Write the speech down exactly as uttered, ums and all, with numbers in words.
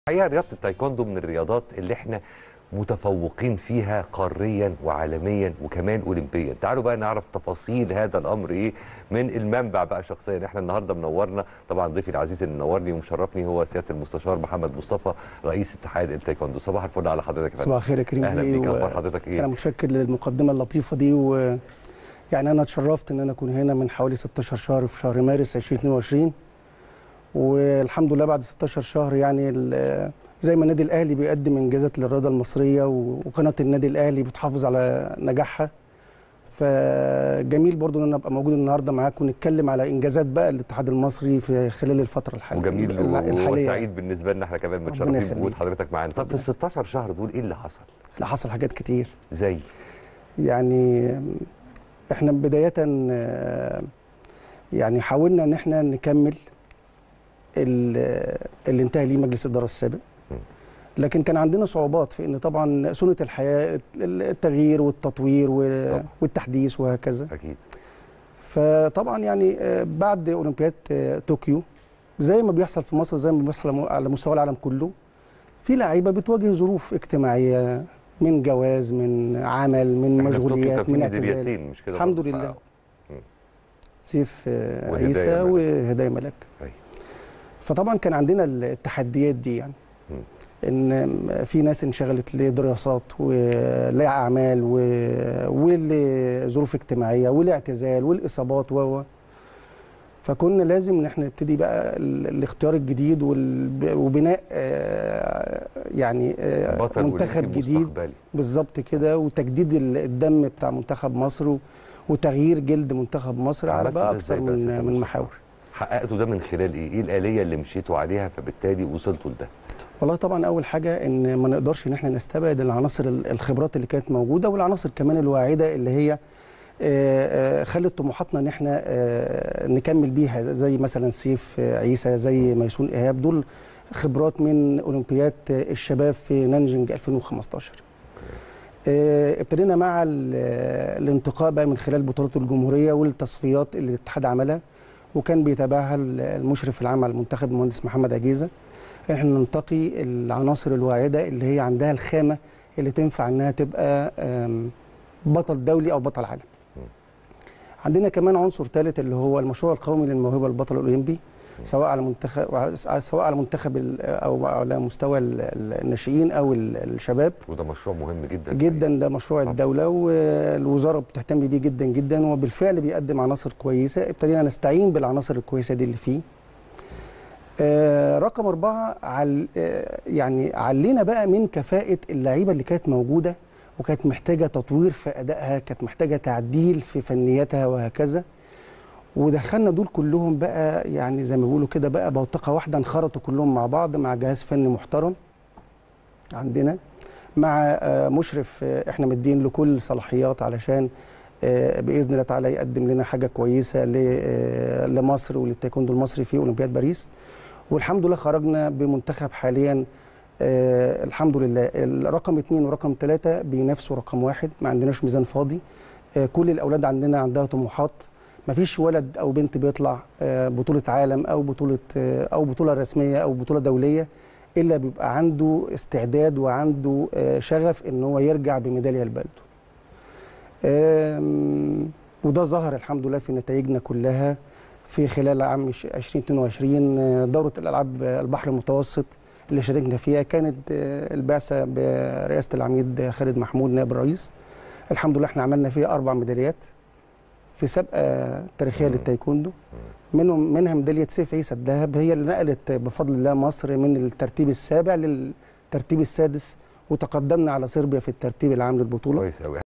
الحقيقه رياضه التايكوندو من الرياضات اللي احنا متفوقين فيها قاريا وعالميا وكمان اولمبيا. تعالوا بقى نعرف تفاصيل هذا الامر ايه من المنبع بقى شخصيا. احنا النهارده منورنا طبعا ضيفي العزيز اللي منورني ومشرفني هو سياده المستشار محمد مصطفى رئيس اتحاد التايكوندو. صباح الفل على حضرتك يا فندم. صباح الخير يا كريم. اهلا بيك. اخبار حضرتك ايه؟ انا متشكر للمقدمه اللطيفه دي، و يعني انا اتشرفت ان انا اكون هنا من حوالي ستاشر شهر في شهر مارس ألفين واثنين وعشرين، والحمد لله بعد ستاشر شهر يعني زي ما النادي الاهلي بيقدم انجازات للرياضه المصريه وقناه النادي الاهلي بتحافظ على نجاحها، فجميل برضو ان انا ابقى موجود النهارده معاكم ونتكلم على انجازات بقى الاتحاد المصري في خلال الفتره الحاليه. وجميل وسعيد بالنسبه لنا احنا كمان متشرفين بوجود حضرتك معانا. طب في ال ستاشر شهر دول ايه اللي حصل؟ اللي حصل حاجات كتير. زي يعني احنا بدايه يعني حاولنا ان احنا نكمل اللي انتهى ليه مجلس الاداره السابق، لكن كان عندنا صعوبات في ان طبعا سنه الحياه التغيير والتطوير والتحديث وهكذا. اكيد. فطبعا يعني بعد اولمبياد طوكيو زي ما بيحصل في مصر زي ما بيحصل على مستوى العالم كله، في لعيبه بتواجه ظروف اجتماعيه من جواز من عمل من مشغوليات من اعتزال. مش كده؟ الحمد لله. سيف عيسى وهدايا ملاك. فطبعا كان عندنا التحديات دي، يعني م. ان في ناس انشغلت لدراسات ولاعمال ولظروف اجتماعيه والاعتزال والاصابات و فكنا لازم ان احنا نبتدي بقى الاختيار الجديد وبناء يعني منتخب جديد بالظبط كده، وتجديد الدم بتاع منتخب مصر وتغيير جلد منتخب مصر على بقى اكثر من من محاور. حققتوا ده من خلال ايه؟ ايه الآلية اللي مشيتوا عليها فبالتالي وصلتوا لده؟ والله طبعا اول حاجه ان ما نقدرش ان احنا نستبعد العناصر الخبرات اللي كانت موجوده والعناصر كمان الواعده اللي هي خلت طموحاتنا ان احنا نكمل بيها، زي مثلا سيف عيسى زي ميسون ايهاب، دول خبرات من اولمبياد الشباب في نانجينج ألفين وخمستاشر. ابتدينا مع الانتقاء بقى من خلال بطولات الجمهوريه والتصفيات اللي الاتحاد عملها وكان بيتابعها المشرف العام على المنتخب المهندس محمد عجيزه. احنا ننتقي العناصر الواعده اللي هي عندها الخامه اللي تنفع انها تبقى بطل دولي او بطل عالم. عندنا كمان عنصر ثالث اللي هو المشروع القومي للموهبه البطل الاولمبي، سواء على منتخب سواء على منتخب او على مستوى الناشئين او الشباب. وده مشروع مهم جدا جدا، ده مشروع الدوله والوزاره بتهتم بيه جدا جدا، وبالفعل بيقدم عناصر كويسه. ابتدينا نستعين بالعناصر الكويسه دي اللي فيه. آه رقم أربعة عل آه يعني علينا بقى من كفاءة اللعيبة اللي كانت موجودة وكانت محتاجة تطوير في أدائها، كانت محتاجة تعديل في فنياتها وهكذا، ودخلنا دول كلهم بقى يعني زي ما بيقولوا كده بقى بوتقة واحدة، انخرطوا كلهم مع بعض مع جهاز فني محترم عندنا، مع آه مشرف آه احنا مدين له كل صلاحيات علشان آه بإذن الله تعالى يقدم لنا حاجة كويسة آه لمصر وللتايكوندو المصري في أولمبياد باريس. والحمد لله خرجنا بمنتخب حاليا آه الحمد لله الرقم اثنين ورقم ثلاثة بينافسوا رقم واحد، ما عندناش ميزان فاضي. آه كل الأولاد عندنا عندها طموحات، ما فيش ولد أو بنت بيطلع آه بطولة عالم أو بطولة آه أو بطولة رسمية أو بطولة دولية إلا بيبقى عنده استعداد وعنده آه شغف إن هو يرجع بميدالية لبلده. آه وده ظهر الحمد لله في نتائجنا كلها في خلال عام ألفين واثنين وعشرين. دورة الألعاب البحر المتوسط اللي شاركنا فيها كانت البعثة برئاسة العميد خالد محمود نائب الرئيس. الحمد لله احنا عملنا فيها أربع ميداليات في سابقة تاريخية للتايكوندو، منهم منها ميدالية سيف عيسى الذهب، هي اللي نقلت بفضل الله مصر من الترتيب السابع للترتيب السادس، وتقدمنا على صربيا في الترتيب العام للبطولة. كويس قوي.